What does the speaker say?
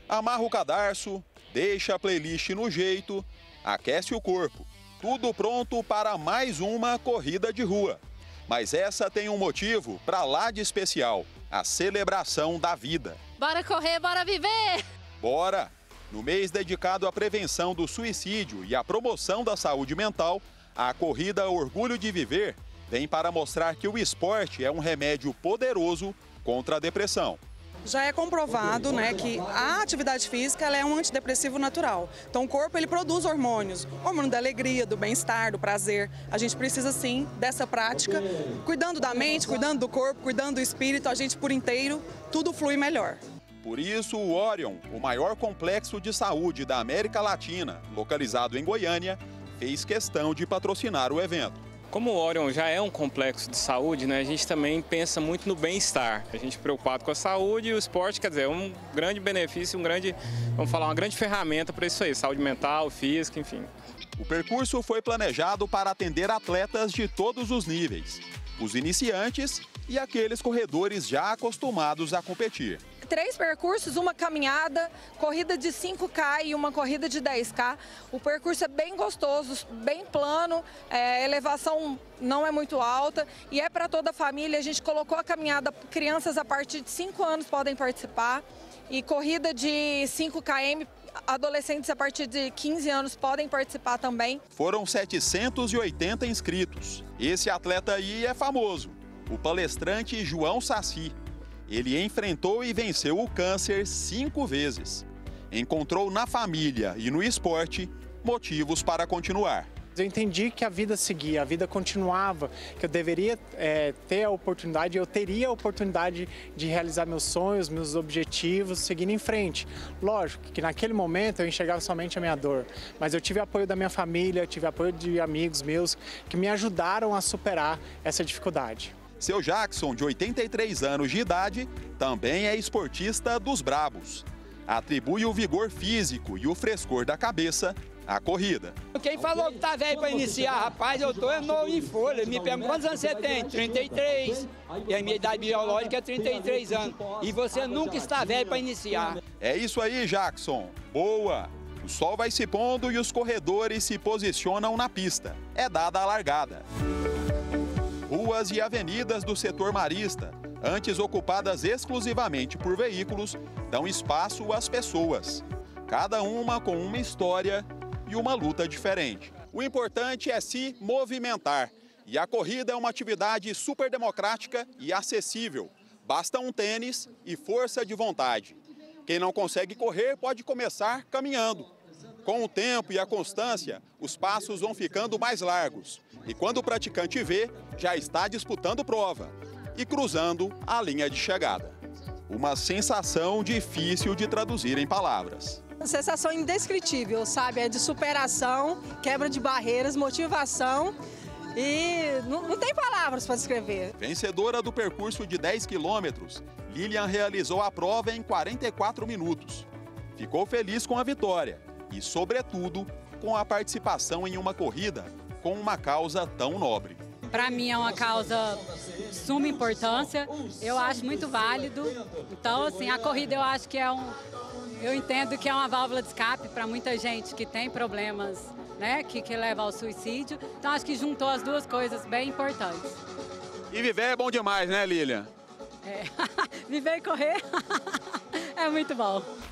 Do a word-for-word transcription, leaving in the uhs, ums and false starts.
Amarra o cadarço, deixa a playlist no jeito, aquece o corpo. Tudo pronto para mais uma corrida de rua. Mas essa tem um motivo para lá de especial, a celebração da vida. Bora correr, bora viver! Bora! No mês dedicado à prevenção do suicídio e à promoção da saúde mental, a corrida Orgulho de Viver vem para mostrar que o esporte é um remédio poderoso contra a depressão. Já é comprovado, né, que a atividade física ela é um antidepressivo natural. Então o corpo ele produz hormônios, hormônio da alegria, do bem-estar, do prazer. A gente precisa sim dessa prática, cuidando da mente, cuidando do corpo, cuidando do espírito, a gente por inteiro, tudo flui melhor. Por isso, o Orion, o maior complexo de saúde da América Latina, localizado em Goiânia, fez questão de patrocinar o evento. Como o Orion já é um complexo de saúde, né, a gente também pensa muito no bem-estar. A gente é preocupado com a saúde e o esporte, quer dizer, é um grande benefício, um grande, vamos falar, uma grande ferramenta para isso aí, saúde mental, física, enfim. O percurso foi planejado para atender atletas de todos os níveis, os iniciantes e aqueles corredores já acostumados a competir. Três percursos, uma caminhada, corrida de cinco K e uma corrida de dez K. O percurso é bem gostoso, bem plano, é, a elevação não é muito alta e é para toda a família. A gente colocou a caminhada, crianças a partir de cinco anos podem participar e corrida de cinco quilômetros, adolescentes a partir de quinze anos podem participar também. Foram setecentos e oitenta inscritos. Esse atleta aí é famoso, o palestrante João Saci. Ele enfrentou e venceu o câncer cinco vezes. Encontrou na família e no esporte motivos para continuar. Eu entendi que a vida seguia, a vida continuava, que eu deveria é, ter a oportunidade, eu teria a oportunidade de realizar meus sonhos, meus objetivos, seguindo em frente. Lógico que naquele momento eu enxergava somente a minha dor, mas eu tive apoio da minha família, tive apoio de amigos meus que me ajudaram a superar essa dificuldade. Seu Jackson, de oitenta e três anos de idade, também é esportista dos brabos. Atribui o vigor físico e o frescor da cabeça à corrida. Quem falou que tá velho para iniciar, rapaz, eu tô novo em folha. Me pergunta quantos anos você tem? trinta e três. E a minha idade biológica é trinta e três anos. E você nunca está velho para iniciar. É isso aí, Jackson. Boa! O sol vai se pondo e os corredores se posicionam na pista. É dada a largada. Ruas e avenidas do setor marista, antes ocupadas exclusivamente por veículos, dão espaço às pessoas. Cada uma com uma história e uma luta diferente. O importante é se movimentar. E a corrida é uma atividade super democrática e acessível. Basta um tênis e força de vontade. Quem não consegue correr pode começar caminhando. Com o tempo e a constância, os passos vão ficando mais largos. E quando o praticante vê, já está disputando prova e cruzando a linha de chegada. Uma sensação difícil de traduzir em palavras. Sensação indescritível, sabe? É de superação, quebra de barreiras, motivação e não, não tem palavras para descrever. Vencedora do percurso de dez quilômetros, Lilian realizou a prova em quarenta e quatro minutos. Ficou feliz com a vitória e, sobretudo, com a participação em uma corrida com uma causa tão nobre. Para mim é uma causa de suma importância, eu acho muito válido. Então, assim, a corrida eu acho que é um... Eu entendo que é uma válvula de escape para muita gente que tem problemas, né, que, que leva ao suicídio. Então, acho que juntou as duas coisas bem importantes. E viver é bom demais, né, Lilian? É. Viver e correr é muito bom.